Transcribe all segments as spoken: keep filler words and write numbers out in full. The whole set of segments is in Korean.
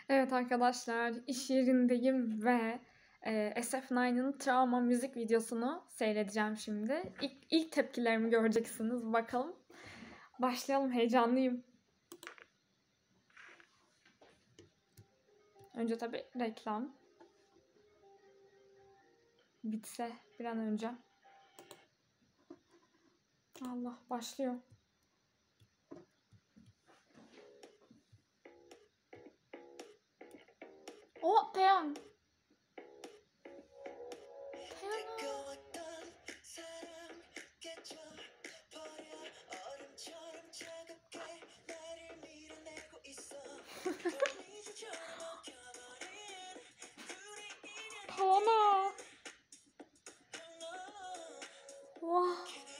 Evet arkadaşlar, iş yerindeyim ve e, S F dokuzun travma müzik videosunu seyredeceğim şimdi. İlk, ilk tepkilerimi göreceksiniz. Bakalım. Başlayalım. Heyecanlıyım. Önce tabii reklam. Bitse bir an önce. Allah, başlıyor. O Taeyang. 타원아. 와.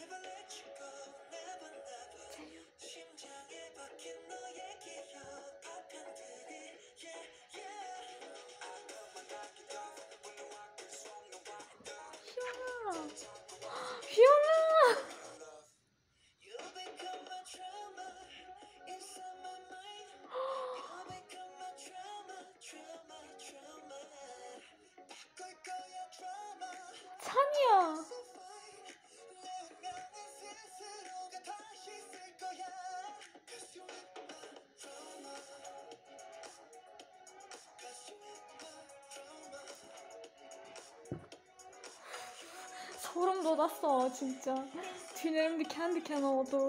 희연아. 찬이야. 소름 돋았어 진짜. tüylerim diken diken oldu.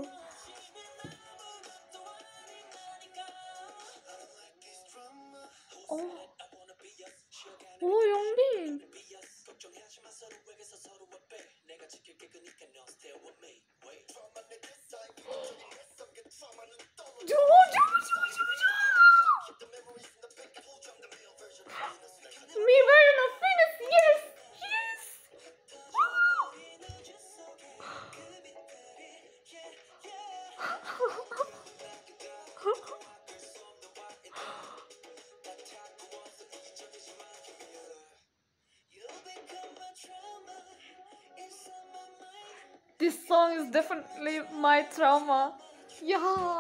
어. 오, 영빈. Me wearing a fitness, yes, yes. This song is definitely my trauma. Yeah.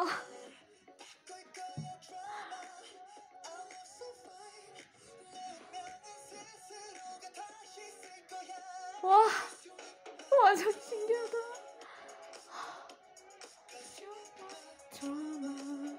와, 완전 신기하다. trauma.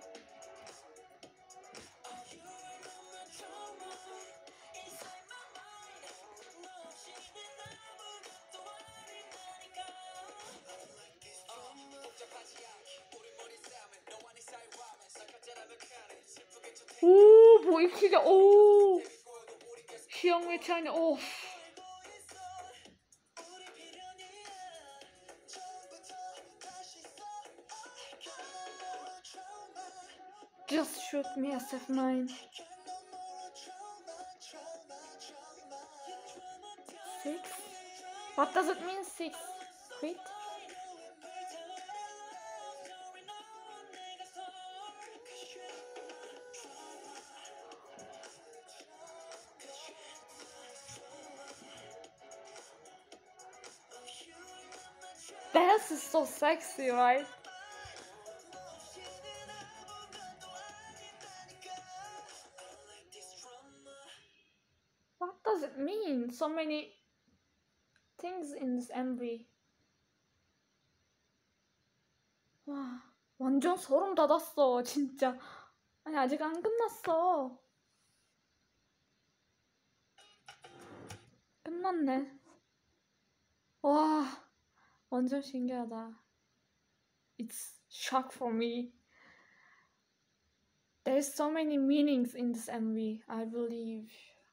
오, 뭐 입히자. 오, 희영의 찬이. 오. Just shoot me, S F nine. Six? What does it mean, six? Wait. This is so sexy, right? What does it mean? So many things in this M V. 와, 완전 소름 돋았어, 진짜. 아니, 아직 안 끝났어. 끝났네. 와, 완전 신기하다. It's shock for me. There's so many meanings in this M V, I believe.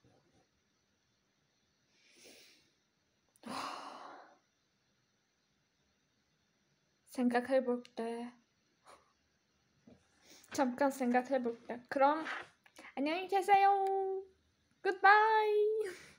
생각해볼 때 잠깐 생각해볼 때 그럼 안녕히 계세요. Goodbye.